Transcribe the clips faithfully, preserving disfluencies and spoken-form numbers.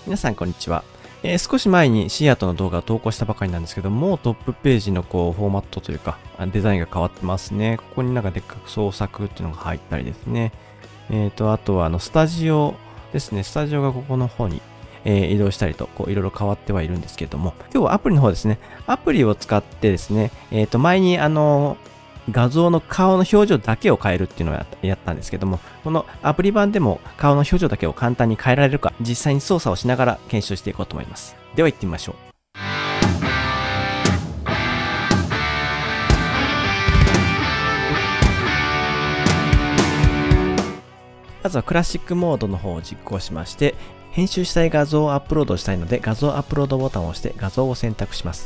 皆さんこんにちは。えー少し前にシーアートの動画を投稿したばかりなんですけども、トップページのこうフォーマットというか、あデザインが変わってますね。ここになんかでっかく創作っていうのが入ったりですね。えっと、あとはあのスタジオですね。スタジオがここの方に、えー移動したりと、こういろいろ変わってはいるんですけれども、今日はアプリの方ですね。アプリを使ってですね、えっと、前にあの画像の顔の表情だけを変えるっていうのをやったやったんですけども、このアプリ版でも顔の表情だけを簡単に変えられるか、実際に操作をしながら検証していこうと思います。では行ってみましょう。まずはクラシックモードの方を実行しまして、編集したい画像をアップロードしたいので、画像アップロードボタンを押して画像を選択します。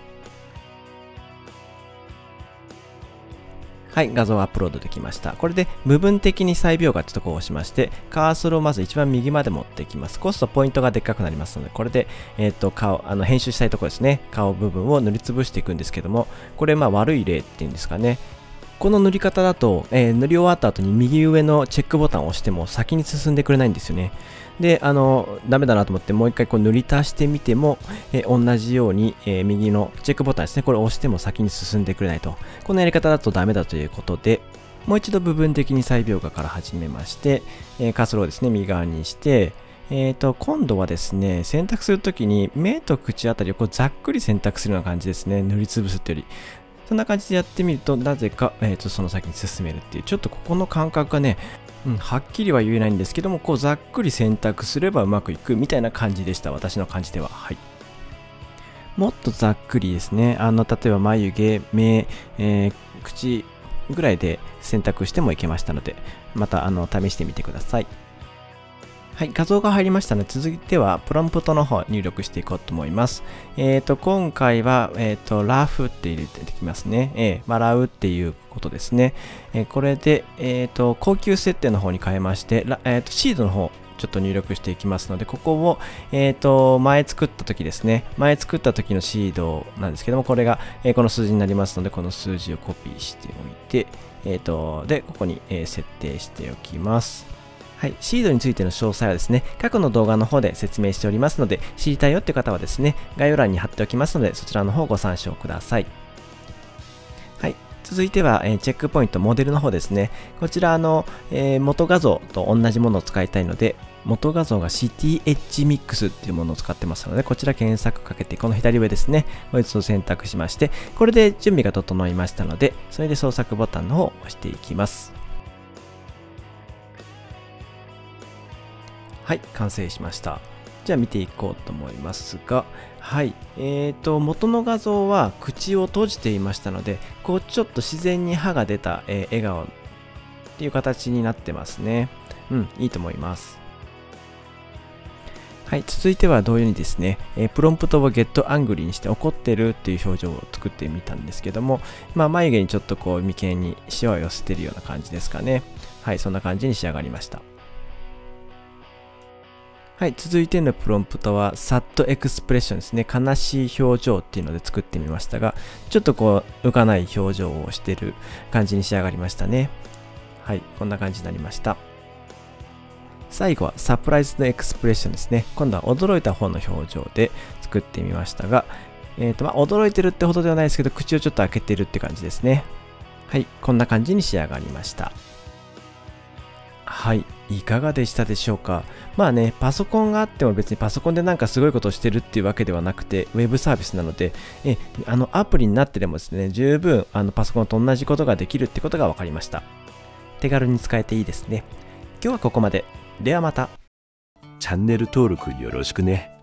はい、画像アップロードできました。これで部分的に再描画ってところを押しまして、カーソルをまず一番右まで持っていきます。こうするとポイントがでっかくなりますので、これで、えっと、顔、あの、編集したいところですね。顔部分を塗りつぶしていくんですけども、これ、まあ、悪い例っていうんですかね。この塗り方だと、えー塗り終わった後に右上のチェックボタンを押しても先に進んでくれないんですよね。で、あの、ダメだなと思ってもう一回こう塗り足してみても、えー同じように、えー右のチェックボタンですね。これを押しても先に進んでくれないと。このやり方だとダメだということで、もう一度部分的に再描画から始めまして、えーカーソルをですね、右側にして、えーと、今度はですね、選択するときに目と口あたりをこうざっくり選択するような感じですね。塗りつぶすというより。そんな感じでやってみると、なぜか、えーと、その先に進めるっていう、ちょっとここの感覚がね、うん、はっきりは言えないんですけども、こうざっくり選択すればうまくいくみたいな感じでした。私の感じでは。はい。もっとざっくりですね。あの、例えば眉毛、目、えー口ぐらいで選択してもいけましたので、また、あの、試してみてください。はい、画像が入りましたので、続いてはプロンプトの方入力していこうと思います。えっ、と、今回は、えっ、と、ラフって入れてきますね。えー、笑うっていうことですね。えーこれで、えっ、と、高級設定の方に変えまして、らえっ、と、シードの方、ちょっと入力していきますので、ここを、えっ、と、前作った時ですね。前作った時のシードなんですけども、これが、えーこの数字になりますので、この数字をコピーしておいて、えっ、と、で、ここに、えー設定しておきます。はい、シードについての詳細はですね、過去の動画の方で説明しておりますので、知りたいよって方はですね、概要欄に貼っておきますので、そちらの方をご参照ください。はい、続いては、えーチェックポイント、モデルの方ですね。こちら、あの、えー元画像と同じものを使いたいので、元画像が シティエッジミックスっていうものを使ってますので、こちら検索かけて、この左上ですね、こいつを選択しまして、これで準備が整いましたので、それで創作ボタンの方を押していきます。はい、完成しました。じゃあ見ていこうと思いますが、はい、えーと、元の画像は口を閉じていましたので、こうちょっと自然に歯が出た、えー笑顔っていう形になってますね。うん、いいと思います。はい、続いては同様にですね、えープロンプトをゲットアングリーにして怒ってるっていう表情を作ってみたんですけども、まあ、眉毛にちょっとこう眉間にシワを寄せてるような感じですかね。はい、そんな感じに仕上がりました。はい、続いてのプロンプトは サッド エクスプレッションですね。悲しい表情っていうので作ってみましたが、ちょっとこう浮かない表情をしてる感じに仕上がりましたね。はい、こんな感じになりました。最後はサプライズのエクスプレッションですね。今度は驚いた方の表情で作ってみましたが、えっと、まあ、驚いてるってほどではないですけど、口をちょっと開けてるって感じですね。はい、こんな感じに仕上がりました。はい、いかがでしたでしょうか。まあね、パソコンがあっても別にパソコンでなんかすごいことをしてるっていうわけではなくて、ウェブサービスなので、えあのアプリになってでもですね、十分あのパソコンと同じことができるってことが分かりました。手軽に使えていいですね。今日はここまで。ではまた。 チャンネル登録よろしくね。